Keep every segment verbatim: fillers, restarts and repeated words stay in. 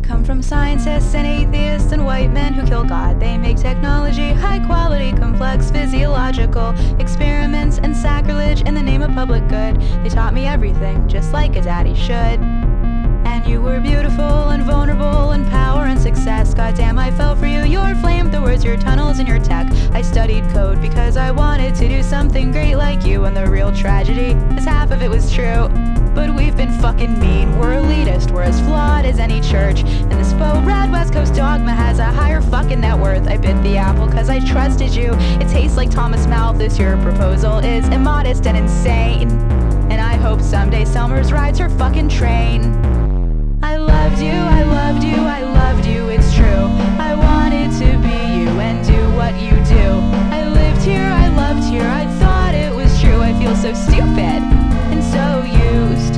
come from scientists and atheists and white men who kill God. They make technology high quality, complex, physiological experiments and sacrilege in the name of public good. They taught me everything, just like a daddy should. And you were beautiful and vulnerable and power and success. Goddamn, I fell for you, your flamethrowers, your tunnels and your tech. I studied code because I wanted to do something great like you. And the real tragedy is half of it was true. But we've been fucking mean, we're elitist, we're as flawed as any church. And this faux rad West Coast dogma has a higher fucking net worth. I bit the apple cause I trusted you. It tastes like Thomas Malthus, your proposal is immodest and insane. And I hope someday Selmers rides her fucking train. I loved you, I loved you, I loved you, it's true. I wanted to be you and do what you do. I lived here, I loved here, I thought it was true. I feel so stupid and so used.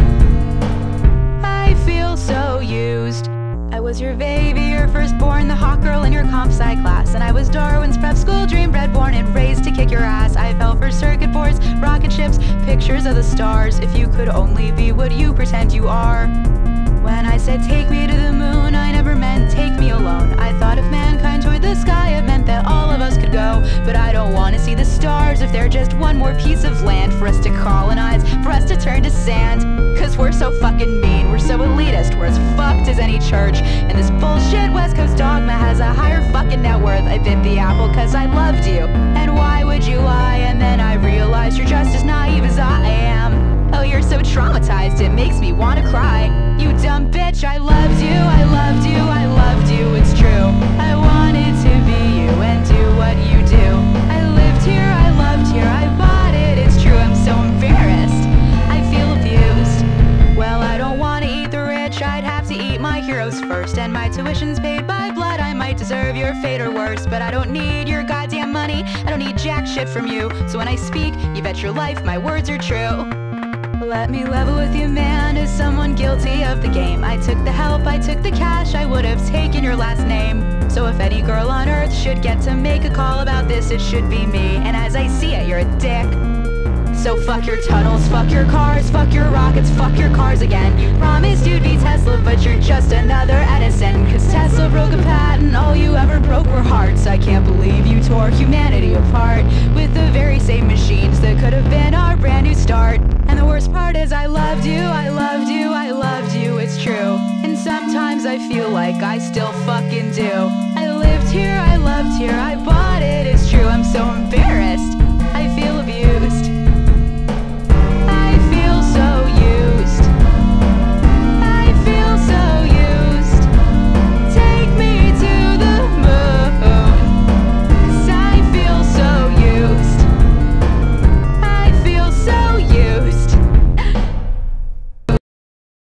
I feel so used. I was your baby, your firstborn, the hot girl in your comp sci class. And I was Darwin's prep school dream, bred, born, and raised to kick your ass. I fell for circuit boards, rocket ships, pictures of the stars. If you could only be what you pretend you are. When I said take me to the moon, I never meant take me alone. I thought if mankind toured the sky, it meant that all of us could go. But I don't want to see the stars if they're just one more piece of land for us to colonize, for us to turn to sand. Cause we're so fucking mean, we're so elitist, we're as fucked as any church. And this bullshit West Coast dogma has a higher fucking net worth. I bit the apple cause I loved you. And why would you lie? And then I realized you're just as naive as I am. Oh, you're so traumatized, it makes me wanna cry. You dumb bitch, I loved you, I loved you, I loved you, it's true. I wanted to be you and do what you do. I lived here, I loved here, I bought it, it's true. I'm so embarrassed, I feel abused. Well, I don't wanna eat the rich, I'd have to eat my heroes first. And my tuition's paid by blood, I might deserve your fate or worse. But I don't need your goddamn money, I don't need jack shit from you. So when I speak, you bet your life my words are true. Let me level with you, man, as someone guilty of the game. I took the help, I took the cash, I would have taken your last name. So if any girl on earth should get to make a call about this, it should be me. And as I see it, you're a dick. So fuck your tunnels, fuck your cars, fuck your rockets, fuck your cars again. You promised you'd be Tesla, but you're just another Edison. Cause Tesla broke a patent, all you ever broke were hearts. I can't believe you tore humanity apart with the very same machines that could have been our brand new start. And the worst part is I loved you, I loved you, I loved you, it's true. And sometimes I feel like I still fucking do. I lived here, I loved here, I bought it, it's true. I'm so embarrassed,